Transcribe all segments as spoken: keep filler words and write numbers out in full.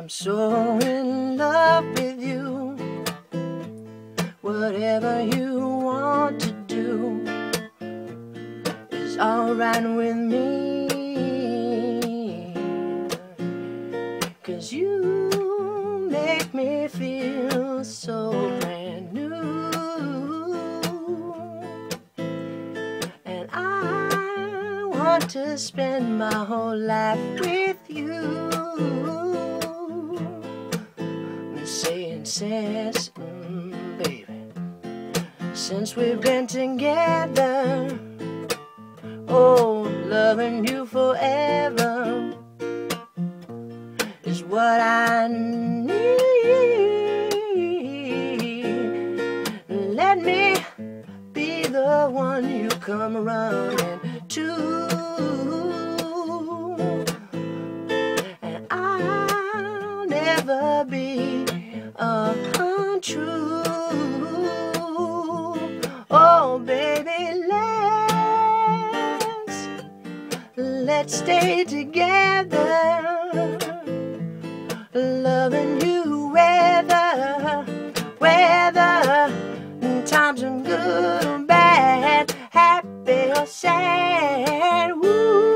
I'm so in love with you. Whatever you want to do is alright with me, 'cause you make me feel so brand new. And I want to spend my whole life with you. Saying since, mm, baby, since we've been together, oh, loving you forever is what I need. Let me be the one you come running to, and I'll never be untrue. Oh baby, let's let's stay together, loving you whether whether times are good or bad, happy or sad. Woo.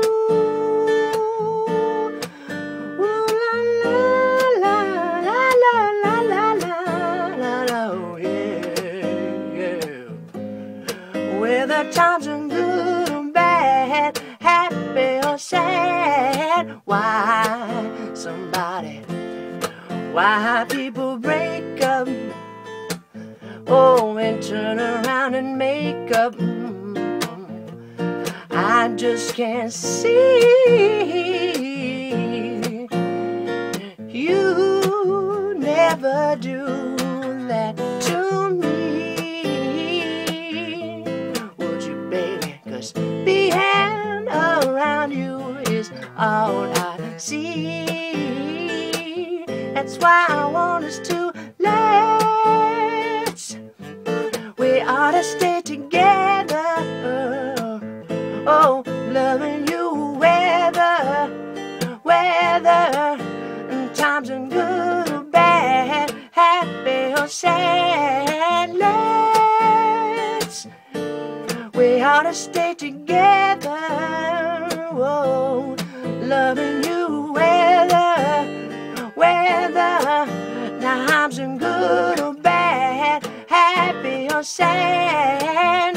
Whether times are good or bad, happy or sad. Why somebody, why people break up, oh, and turn around and make up, I just can't see. You never do that to me. Being around you is all I see. That's why I want us to let's, we ought to stay together. Oh, loving you whether whether times are good or bad, happy or sad. Let's, we ought to stay together, oh, loving you whether, whether times are good or bad, happy or sad.